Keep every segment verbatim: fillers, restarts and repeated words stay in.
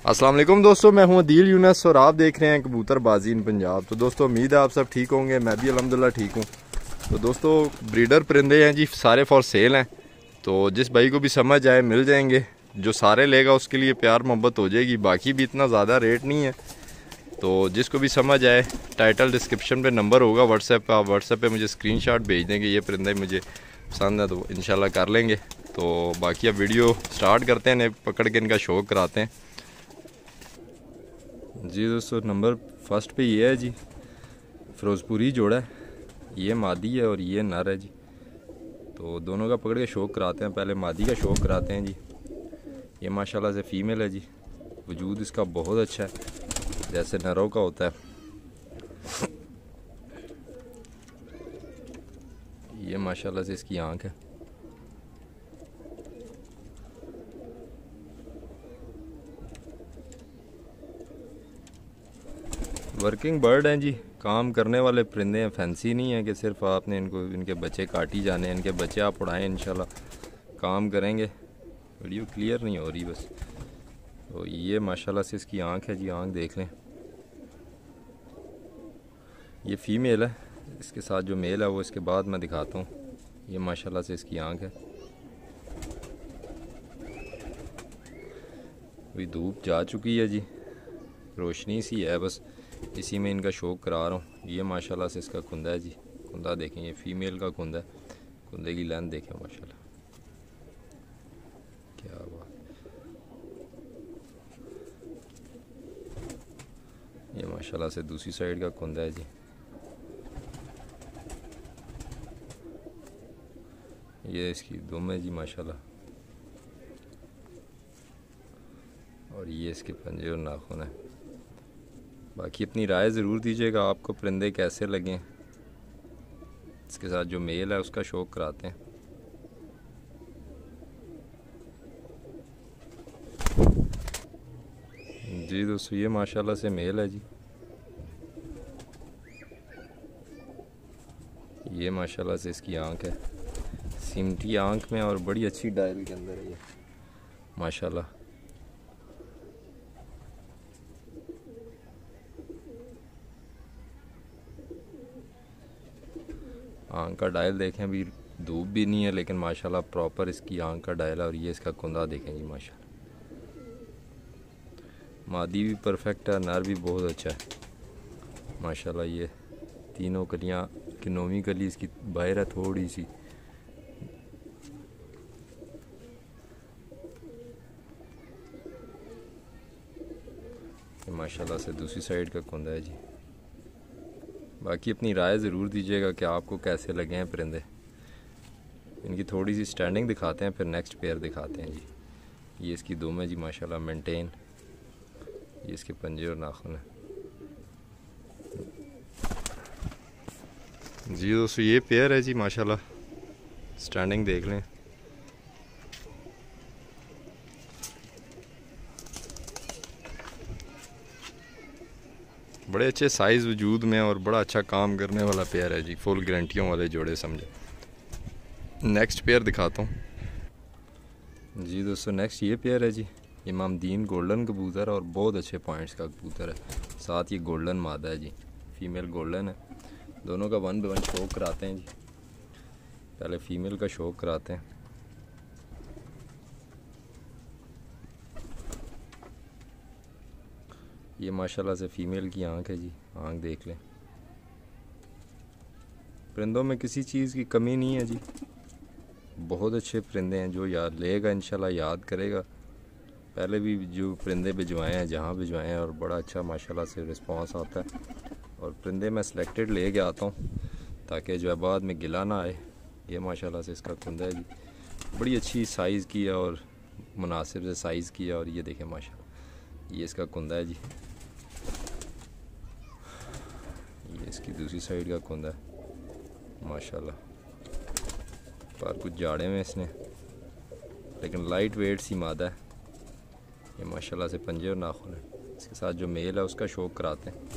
अस्सलाम वालेकुम दोस्तों, मैं हूं अदील यूनस और आप देख रहे हैं कबूतरबाजी इन पंजाब। तो दोस्तों उम्मीद है आप सब ठीक होंगे, मैं भी अल्हम्दुलिल्लाह ठीक हूं। तो दोस्तों ब्रीडर परिंदे हैं जी, सारे फॉर सेल हैं। तो जिस भाई को भी समझ आए मिल जाएंगे, जो सारे लेगा उसके लिए प्यार मोहब्बत हो जाएगी। बाकी भी इतना ज़्यादा रेट नहीं है, तो जिसको भी समझ आए टाइटल डिस्क्रिप्शन पे नंबर होगा व्हाट्सएप पे, आप व्हाट्सएप पे मुझे स्क्रीनशॉट भेज देंगे। ये परिंदे मुझे पसंद है तो इंशाल्लाह कर लेंगे। तो बाकी अब वीडियो स्टार्ट करते हैं, पकड़ के इनका शौक कराते हैं जी। दोस्तों नंबर फर्स्ट पे ये है जी, फिरोजपुरी जोड़ा है। ये मादी है और ये नर है जी। तो दोनों का पकड़ के शौक कराते हैं। पहले मादी का शौक कराते हैं जी। ये माशाल्लाह से फ़ीमेल है जी, वजूद इसका बहुत अच्छा है जैसे नरों का होता है। ये माशाल्लाह से इसकी आँख है। वर्किंग बर्ड हैं जी, काम करने वाले परिंदे हैं। फैंसी नहीं है कि सिर्फ आपने इनको इनके बच्चे काटी जाने, इनके बच्चे आप उड़ाएं, इंशाल्लाह काम करेंगे। वीडियो क्लियर नहीं हो रही बस। तो ये माशाल्लाह से इसकी आंख है जी, आंख देख लें। ये फीमेल है, इसके साथ जो मेल है वो इसके बाद मैं दिखाता हूँ। ये माशाल्लाह से इसकी आंख है। अभी धूप जा चुकी है जी, रोशनी सी है बस, इसी में इनका शौक करा रहा हूँ। ये माशाल्लाह से इसका कुंदा है जी। कुंदा देखें, ये फीमेल का कुंदा है। कुंदे की लेंथ देखें माशाल्लाह, क्या बात। ये माशाल्लाह से दूसरी साइड का कुंदा है जी। ये इसकी दुम है जी माशाल्लाह, और ये इसके पंजे और नाखून है। बाकी अपनी राय ज़रूर दीजिएगा, आपको परिंदे कैसे लगें। इसके साथ जो मेल है उसका शौक कराते हैं जी। दोस्तों ये माशाल्लाह से मेल है जी। ये माशाल्लाह से इसकी आंख है, सिमटी आंख में, और बड़ी अच्छी डायल के अंदर है ये माशाल्लाह। आंख का डायल देखें, अभी धूप भी नहीं है लेकिन माशाल्लाह प्रॉपर इसकी आंख का डायल है। और ये इसका कुंदा देखें जी माशाल्लाह। मादी भी परफेक्ट है, नर भी बहुत अच्छा है माशाल्लाह। ये तीनों कलियां की नौवीं कली इसकी बाहर है थोड़ी सी। माशाल्लाह से दूसरी साइड का कुंदा है जी। बाकी अपनी राय ज़रूर दीजिएगा कि आपको कैसे लगे हैं परिंदे। इनकी थोड़ी सी स्टैंडिंग दिखाते हैं, फिर नेक्स्ट पेयर दिखाते हैं जी। ये इसकी दुम है जी माशाल्लाह, मेंटेन। ये इसके पंजे और नाखून है जी। दोस्तों ये पेयर है जी माशाल्लाह, स्टैंडिंग देख लें। बड़े अच्छे साइज़ वजूद में और बड़ा अच्छा काम करने वाला पेयर है जी, फुल गारंटियों वाले जोड़े समझे। नेक्स्ट पेयर दिखाता हूँ जी। दोस्तों नेक्स्ट ये पेयर है जी, इमामदीन गोल्डन कबूतर, और बहुत अच्छे पॉइंट्स का कबूतर है। साथ ये गोल्डन मादा है जी, फीमेल गोल्डन है। दोनों का वन बाय वन शौक कराते हैं जी। पहले फीमेल का शौक कराते हैं। ये माशाल्लाह से फ़ीमेल की आंख है जी, आंख देख लें। परिंदों में किसी चीज़ की कमी नहीं है जी, बहुत अच्छे परिंदे हैं। जो याद लेगा इंशाल्लाह याद करेगा। पहले भी जो परिंदे भिजवाए हैं, जहाँ भिजवाए हैं, और बड़ा अच्छा माशाल्लाह से रिस्पांस आता है। और परिंदे मैं सिलेक्टेड ले के आता हूँ ताकि जो है बाद में गिला ना आए। ये माशाल्लाह से इसका कुंदा है जी, बड़ी अच्छी साइज़ की है और मुनासिब से साइज़ की है। और ये देखें माशाल्लाह, ये इसका कुंदा है जी। ये इसकी दूसरी साइड का कुंदा है माशाल्लाह। पर कुछ जाड़े में इसने, लेकिन लाइट वेट सी मादा है। ये माशाल्लाह से पंजे और नाखून है। इसके साथ जो मेल है उसका शौक कराते हैं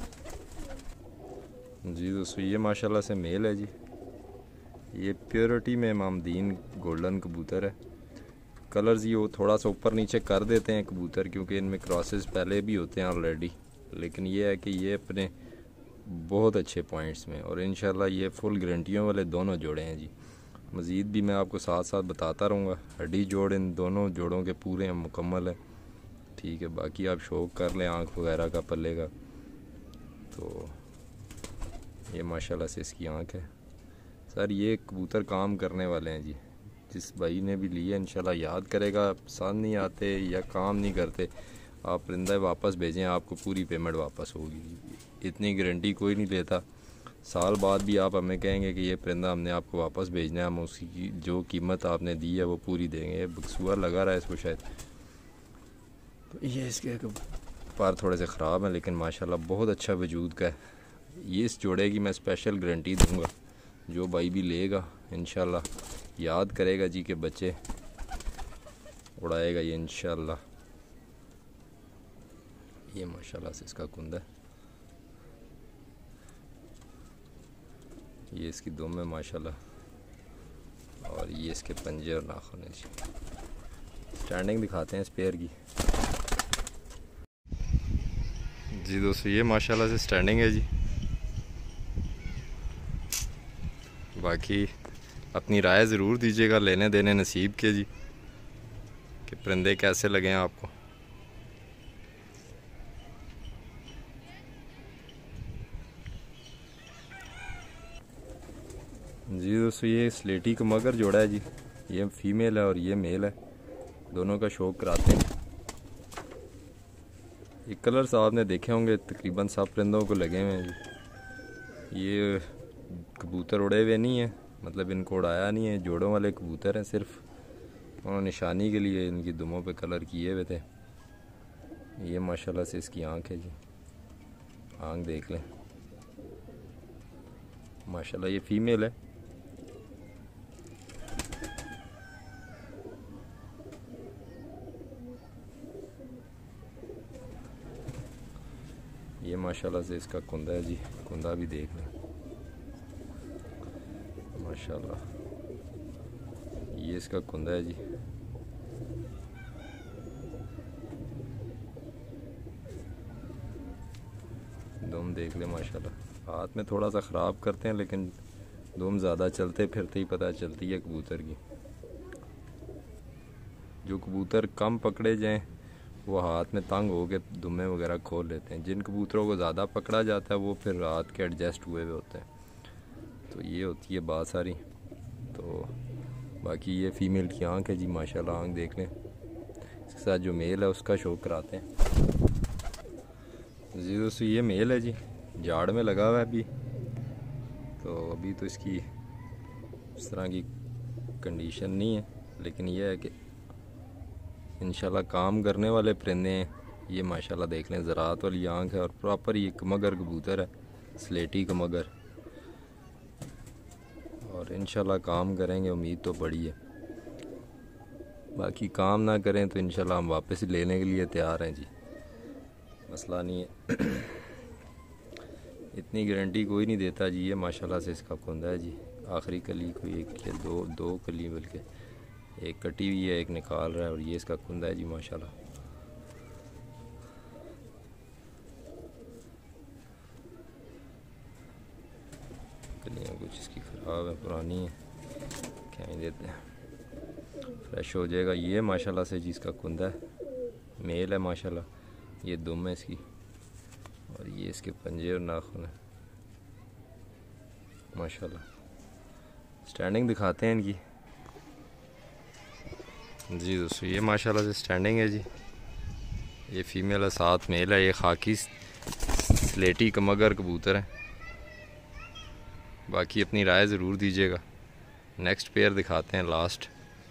जी। दोस्तों ये माशाल्लाह से मेल है जी। ये प्योरिटी में इमामदीन गोल्डन कबूतर है। कलर्स ये वो थोड़ा सा ऊपर नीचे कर देते हैं कबूतर, क्योंकि इनमें क्रॉसेस पहले भी होते हैं ऑलरेडी। लेकिन ये है कि ये अपने बहुत अच्छे पॉइंट्स में, और इंशाल्लाह ये फुल गारंटियों वाले दोनों जोड़े हैं जी। मज़ीद भी मैं आपको साथ साथ बताता रहूँगा। हड्डी जोड़ इन दोनों जोड़ों के पूरे मुकम्मल है, ठीक है। बाकी आप शौक कर लें आँख वगैरह का पल्ले का। तो ये माशाल्लाह से इसकी आँख है सर। ये कबूतर काम करने वाले हैं जी। जिस भाई ने भी लिए इंशाल्लाह याद करेगा। पसंद नहीं आते या काम नहीं करते, आप परिंदा वापस भेजें, आपको पूरी पेमेंट वापस होगी। इतनी गारंटी कोई नहीं लेता। साल बाद भी आप हमें कहेंगे कि ये परिंदा हमने आपको वापस भेजना है, हम उसकी जो कीमत आपने दी है वो पूरी देंगे। बकसुआ लगा रहा है इसको शायद, तो ये इसके पर थोड़े से ख़राब हैं, लेकिन माशाल्लाह बहुत अच्छा वजूद का है। ये इस जोड़े की मैं स्पेशल गारंटी दूंगा। जो भाई भी लेगा इंशाल्लाह याद करेगा जी के बच्चे उड़ाएगा ये इंशाल्लाह। ये माशाल्लाह से इसका कुंदा है। ये इसकी दुम है माशाल्लाह, और ये इसके पंजे और नाखून है जी। स्टैंडिंग दिखाते हैं स्पेयर की जी दोस्तों। ये माशाल्लाह से स्टैंडिंग है जी। बाकी अपनी राय ज़रूर दीजिएगा, लेने देने नसीब के जी, कि परिंदे कैसे लगे हैं आपको। जी दोस्तों ये स्लेटी का मगर जोड़ा है जी। ये फीमेल है और ये मेल है, दोनों का शौक कराते हैं। ये कलर्स आपने देखे होंगे तकरीबन सब परिंदों को लगे हुए हैं जी। ये कबूतर उड़े हुए नहीं है, मतलब इनको उड़ाया नहीं है, जोड़ों वाले कबूतर हैं। सिर्फ उन्होंने निशानी के लिए इनकी दुमों पे कलर किए हुए थे। ये माशाल्लाह से इसकी आँख है जी, आँख देख लें माशाल्लाह। ये फीमेल है। ये माशाल्लाह से इसका कुंदा है जी, कुंदा भी देख लें माशाल्लाह। ये इसका कुंदा है जी। दुम देख ले माशाल्लाह। हाथ में थोड़ा सा ख़राब करते हैं, लेकिन दुम ज़्यादा चलते फिरते ही पता चलती है कबूतर की। जो कबूतर कम पकड़े जाएं वो हाथ में तंग हो के दुम्मे वगैरह खोल लेते हैं। जिन कबूतरों को ज़्यादा पकड़ा जाता है वो फिर हाथ के एडजस्ट हुए हुए होते हैं। तो ये होती है बात सारी। तो बाकी ये फीमेल की आँख है जी माशाल्लाह, आँख देख लें। इसके साथ जो मेल है उसका शौक कराते हैं जी दोस्तों। ये मेल है जी, झाड़ में लगा हुआ है अभी। तो अभी तो इसकी इस तरह की कंडीशन नहीं है, लेकिन यह है कि इंशाल्लाह काम करने वाले परिंदे हैं ये माशाल्लाह। देख लें ज़रात वाली आँख है, और प्रॉपर ये कमगर कबूतर है, स्लेटी कमगर। और इंशाल्लाह काम करेंगे, उम्मीद तो बड़ी है। बाकी काम ना करें तो इंशाल्लाह हम वापस लेने के लिए तैयार हैं जी, मसला नहीं है। इतनी गारंटी कोई नहीं देता जी। ये माशाल्लाह से इसका कुंदा है जी। आखिरी कली कोई एक या दो दो कली बल्कि एक कटी हुई है, एक निकाल रहा है, और ये इसका कुंदा है जी माशाल्लाह। कलियाँ कुछ इसकी ख़राब है, पुरानी है, क्या ही देते हैं, फ्रेश हो जाएगा। ये माशाल्लाह से जी इसका कुंदा है, मेल है माशाल्लाह। ये दुम है इसकी, और ये इसके पंजे और नाखून है माशाल्लाह। स्टैंडिंग दिखाते हैं इनकी जी दोस्तों। ये माशाल्लाह से स्टैंडिंग है जी। ये फीमेल है, साथ मेल है। ये खाकी स्लेटी कमगर कबूतर है। बाकी अपनी राय ज़रूर दीजिएगा। नेक्स्ट पेयर दिखाते हैं लास्ट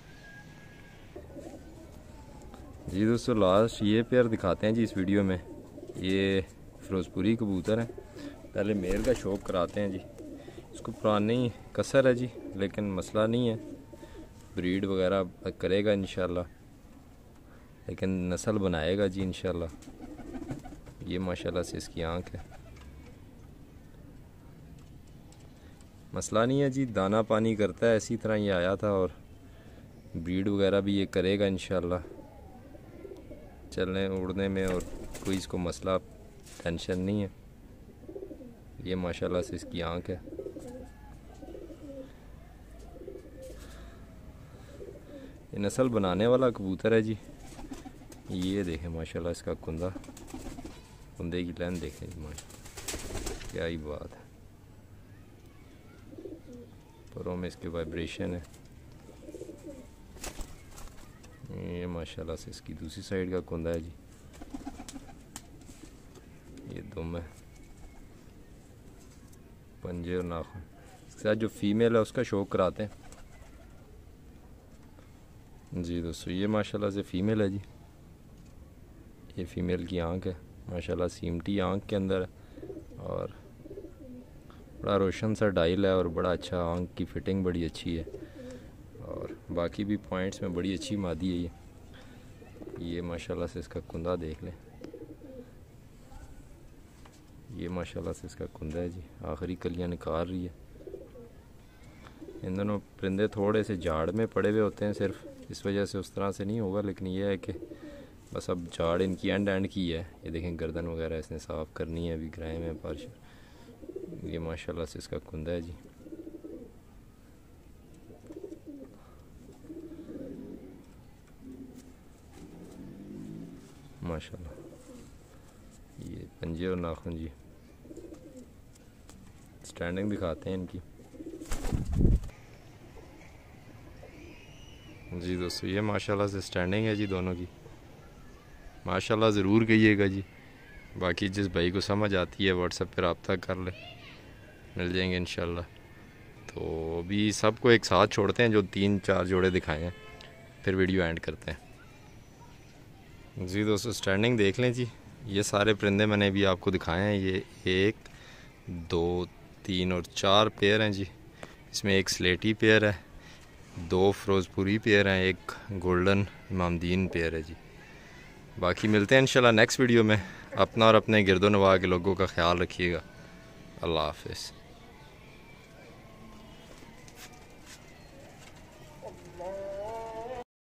जी दोस्तों। लास्ट ये पेयर दिखाते हैं जी इस वीडियो में। ये फिरोजपुरी कबूतर है। पहले मेल का शौक कराते हैं जी। इसको पुरानी कसर है जी, लेकिन मसला नहीं है, ब्रीड वगैरह करेगा इंशाल्लाह, लेकिन नस्ल बनाएगा जी इंशाल्लाह। ये माशाल्लाह से इसकी आँख है, मसला नहीं है जी। दाना पानी करता है, इसी तरह ये आया था और ब्रीड वगैरह भी ये करेगा इंशाल्लाह चलने उड़ने में, और कोई इसको मसला टेंशन नहीं है। ये माशाल्लाह से इसकी आँख है। ये नस्ल बनाने वाला कबूतर है जी। ये देखें माशाल्लाह इसका कुंदा, कुंदे की लेंथ देखें जी माशाल्लाह, क्या ही बात है। परों में इसके वाइब्रेशन है। ये माशाल्लाह से इसकी दूसरी साइड का कुंदा है जी। ये दुम है, पंजे और नाखून। इसके साथ जो फीमेल है उसका शौक कराते हैं जी दोस्तों। ये माशाल्लाह से फ़ीमेल है जी। ये फ़ीमेल की आंख है माशाल्लाह, सीमटी आंख के अंदर है और बड़ा रोशन सा डायल है और बड़ा अच्छा, आंख की फिटिंग बड़ी अच्छी है और बाकी भी पॉइंट्स में बड़ी अच्छी मादी है ये। ये माशाल्लाह से इसका कुंदा देख लें। ये माशाल्लाह से इसका कुंदा है जी, आखिरी कलियां निकाल रही है। इन दोनों परिंदे थोड़े से झाड़ में पड़े हुए होते हैं, सिर्फ इस वजह से उस तरह से नहीं होगा, लेकिन यह है कि बस अब झाड़ इनकी एंड एंड की है। ये देखें गर्दन वगैरह इसने साफ़ करनी है, अभी ग्राए में बारिश। ये माशाल्लाह से इसका कुंदा है जी। माशाल्लाह ये पंजे और नाखून जी। स्टैंडिंग दिखाते हैं इनकी जी दोस्तों। ये माशाल्लाह से स्टैंडिंग है जी दोनों की। माशाल्लाह ज़रूर कहिएगा जी। बाकी जिस भाई को समझ आती है व्हाट्सएप पर रब्ता कर ले, मिल जाएंगे इंशाल्लाह। तो अभी सबको एक साथ छोड़ते हैं, जो तीन चार जोड़े दिखाए हैं, फिर वीडियो एंड करते हैं जी दोस्तों। स्टैंडिंग देख लें जी। ये सारे परिंदे मैंने अभी आपको दिखाए हैं। ये एक दो तीन और चार पेयर हैं जी। इसमें एक स्लेटी पेयर है, दो फिरोजपुरी पेयर हैं, एक गोल्डन इमामदीन पेयर है जी। बाकी मिलते हैं इंशाल्लाह नेक्स्ट वीडियो में। अपना और अपने गिरदो नवाह के लोगों का ख्याल रखिएगा। अल्लाह हाफ़िज़।